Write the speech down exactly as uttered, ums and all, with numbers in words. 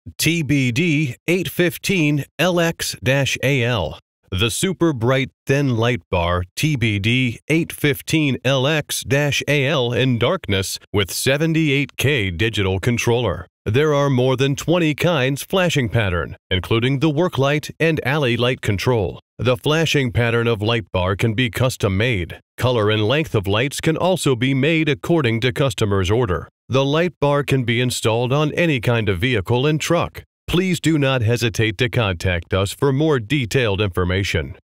T B D eight fifteen L X A L. The Super Bright Thin Light Bar T B D eight fifteen L X A L in darkness with seventy-eight K digital controller. There are more than twenty kinds flashing pattern, including the work light and alley light control. The flashing pattern of Lightbar can be custom made. Color and length of lights can also be made according to customer's order. The Lightbar can be installed on any kind of vehicle and truck. Please do not hesitate to contact us for more detailed information.